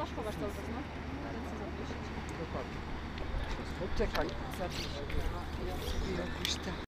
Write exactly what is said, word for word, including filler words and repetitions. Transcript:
masz chowasz cały czas, no? Ręce zawiesić. Dokładnie. Poczekaj, zapiszę. Ja sobie jakoś tak.